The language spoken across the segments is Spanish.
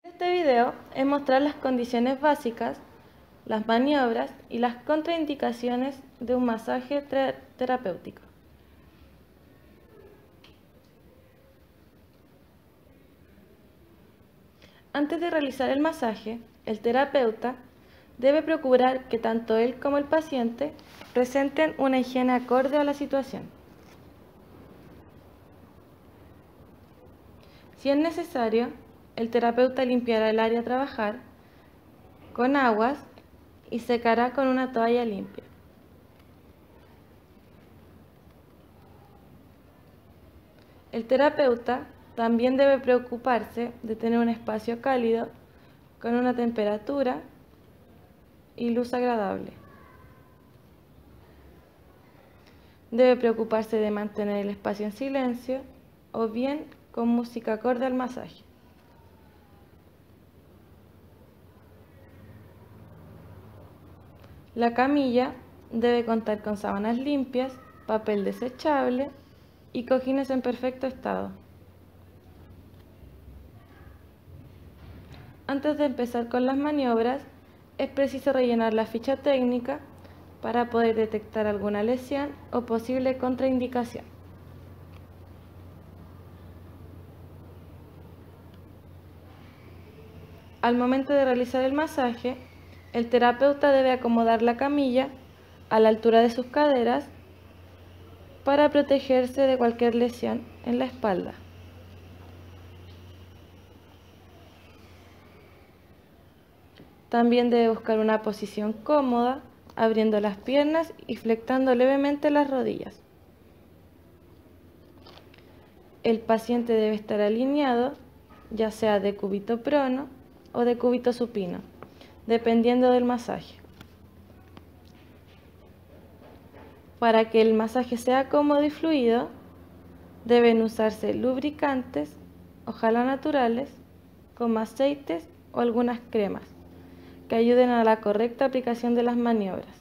En este video es mostrar las condiciones básicas, las maniobras y las contraindicaciones de un masaje terapéutico. Antes de realizar el masaje, el terapeuta debe procurar que tanto él como el paciente presenten una higiene acorde a la situación. Si es necesario, el terapeuta limpiará el área a trabajar con aguas y secará con una toalla limpia. El terapeuta también debe preocuparse de tener un espacio cálido con una temperatura y luz agradable. Debe preocuparse de mantener el espacio en silencio o bien con música acorde al masaje. La camilla debe contar con sábanas limpias, papel desechable y cojines en perfecto estado. Antes de empezar con las maniobras, es preciso rellenar la ficha técnica para poder detectar alguna lesión o posible contraindicación. Al momento de realizar el masaje, el terapeuta debe acomodar la camilla a la altura de sus caderas para protegerse de cualquier lesión en la espalda. También debe buscar una posición cómoda, abriendo las piernas y flectando levemente las rodillas. El paciente debe estar alineado, ya sea de cúbito prono o de cúbito supino, dependiendo del masaje. Para que el masaje sea cómodo y fluido, deben usarse lubricantes, ojalá naturales, como aceites o algunas cremas, que ayuden a la correcta aplicación de las maniobras.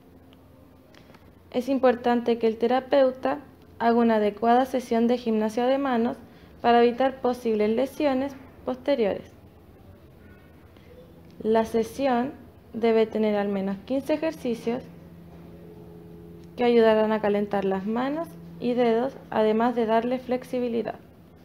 Es importante que el terapeuta haga una adecuada sesión de gimnasia de manos para evitar posibles lesiones posteriores. La sesión debe tener al menos 15 ejercicios que ayudarán a calentar las manos y dedos, además de darle flexibilidad.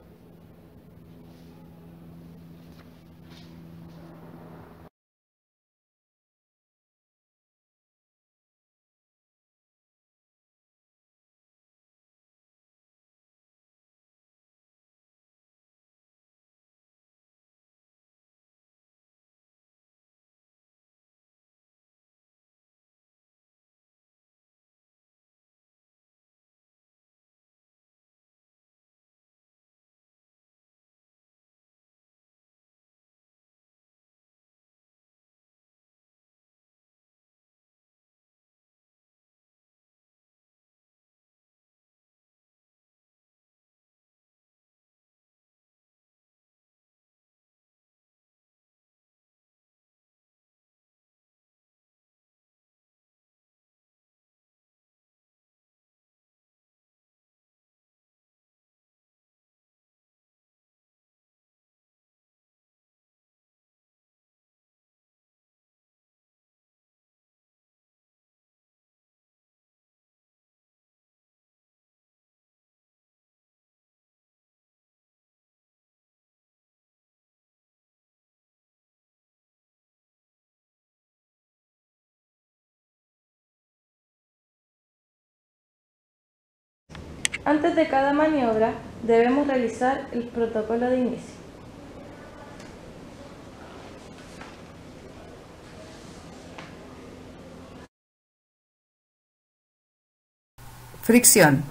Antes de cada maniobra, debemos realizar el protocolo de inicio. Fricción.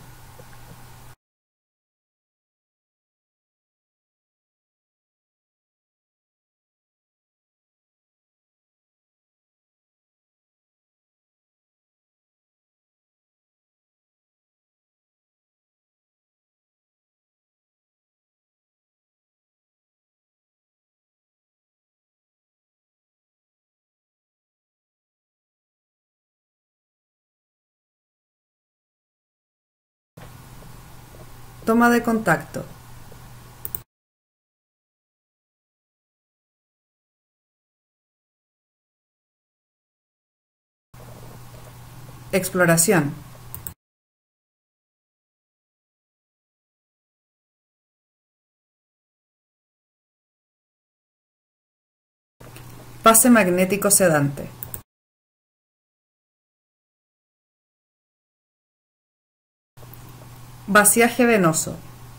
Toma de contacto. Exploración. Pase magnético sedante. Vaciaje venoso.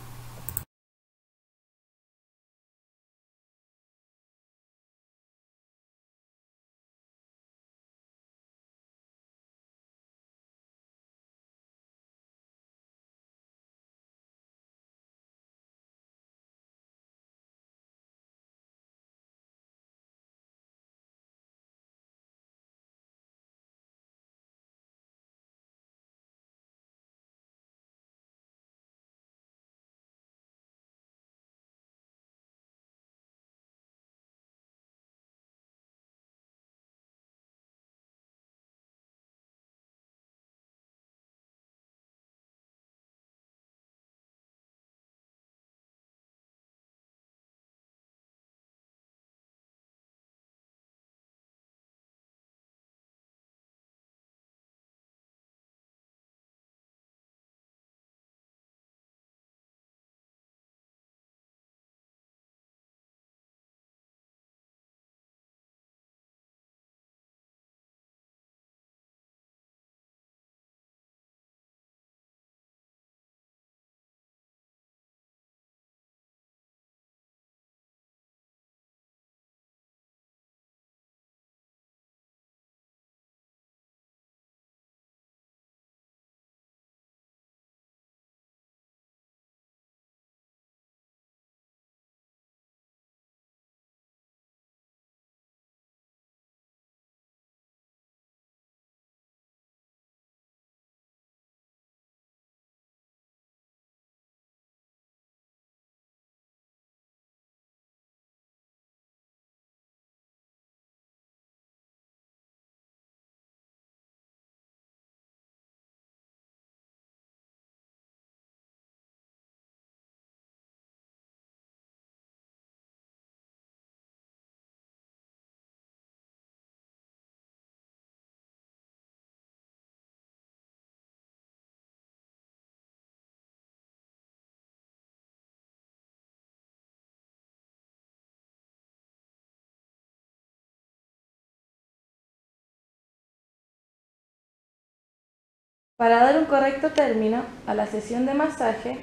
Para dar un correcto término a la sesión de masaje,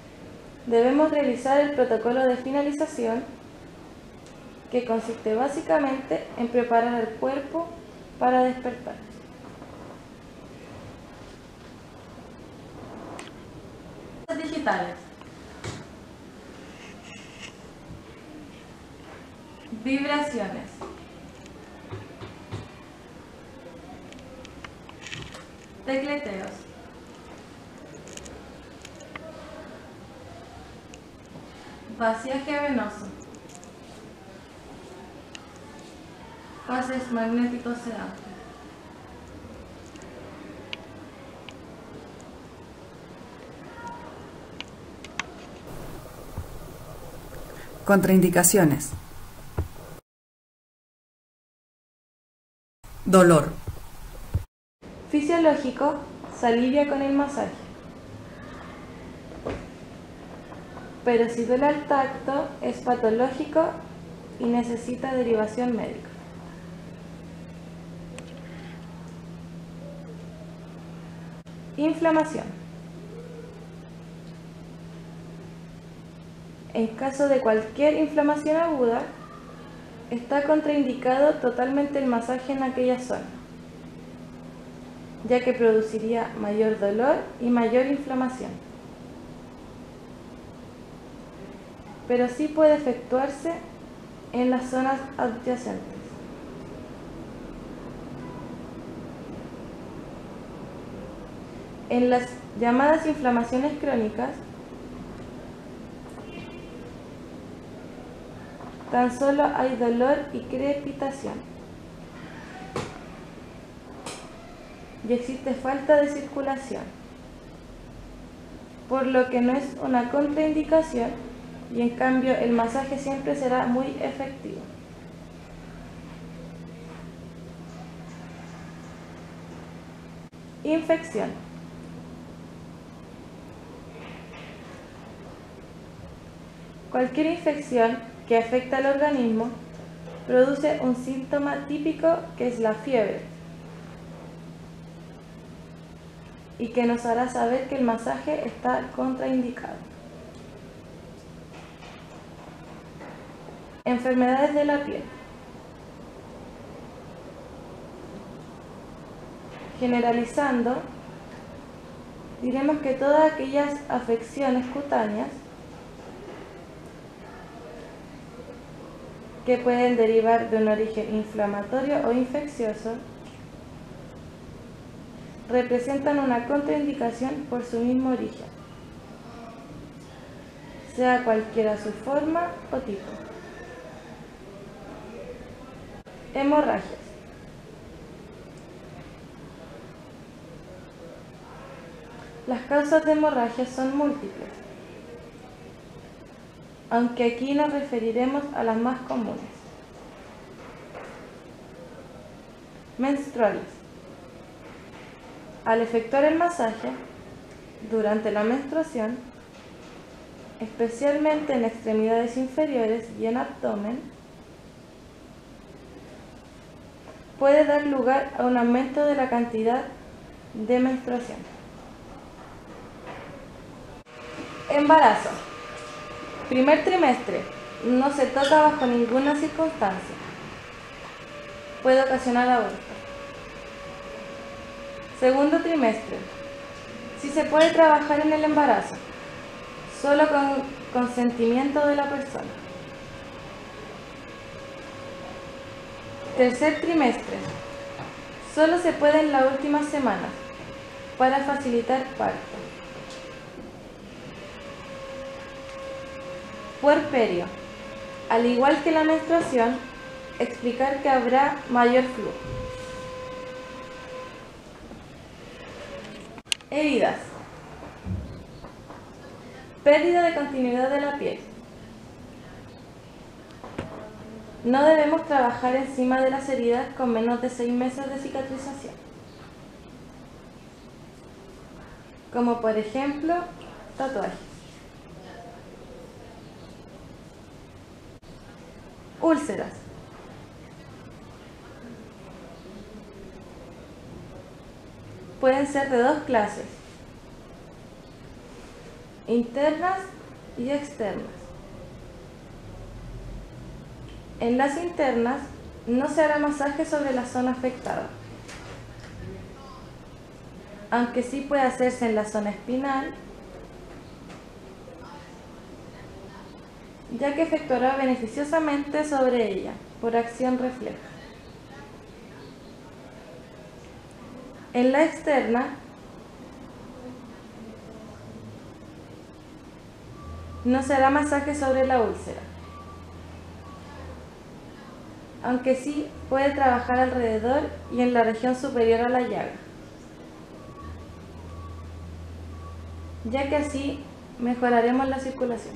debemos realizar el protocolo de finalización, que consiste básicamente en preparar el cuerpo para despertar. Digitales. Vibraciones. Tecleteos. Vaciaje venoso. Pases magnéticos sedantes. Contraindicaciones. Dolor. Fisiológico, se alivia con el masaje. Pero si duele al tacto, es patológico y necesita derivación médica. Inflamación. En caso de cualquier inflamación aguda, está contraindicado totalmente el masaje en aquella zona, ya que produciría mayor dolor y mayor inflamación. Pero sí puede efectuarse en las zonas adyacentes. En las llamadas inflamaciones crónicas, tan solo hay dolor y crepitación, y existe falta de circulación, por lo que no es una contraindicación, y en cambio el masaje siempre será muy efectivo. Infección. Cualquier infección que afecta al organismo produce un síntoma típico que es la fiebre y que nos hará saber que el masaje está contraindicado. Enfermedades de la piel. Generalizando, diremos que todas aquellas afecciones cutáneas que pueden derivar de un origen inflamatorio o infeccioso representan una contraindicación por su mismo origen, sea cualquiera su forma o tipo. Hemorragias. Las causas de hemorragias son múltiples, aunque aquí nos referiremos a las más comunes. Menstruales. Al efectuar el masaje, durante la menstruación, especialmente en extremidades inferiores y en abdomen, puede dar lugar a un aumento de la cantidad de menstruación. Embarazo. Primer trimestre. No se toca bajo ninguna circunstancia. Puede ocasionar aborto. Segundo trimestre. Sí se puede trabajar en el embarazo, solo con consentimiento de la persona. Tercer trimestre. Solo se puede en las últimas semanas para facilitar parto. Puerperio. Al igual que la menstruación, explicar que habrá mayor flujo. Heridas. Pérdida de continuidad de la piel. No debemos trabajar encima de las heridas con menos de 6 meses de cicatrización, como por ejemplo tatuajes. Úlceras. Pueden ser de dos clases: internas y externas. En las internas no se hará masaje sobre la zona afectada, aunque sí puede hacerse en la zona espinal, ya que efectuará beneficiosamente sobre ella por acción refleja. En la externa no se hará masaje sobre la úlcera, aunque sí puede trabajar alrededor y en la región superior a la llaga, ya que así mejoraremos la circulación.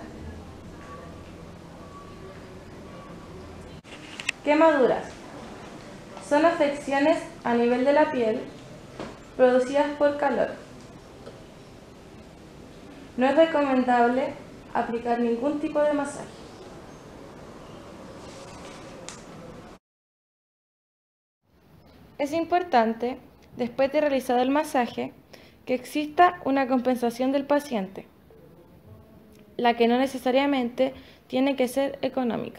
Quemaduras. Son afecciones a nivel de la piel producidas por calor. No es recomendable aplicar ningún tipo de masaje. Es importante, después de realizado el masaje, que exista una compensación del paciente, la que no necesariamente tiene que ser económica.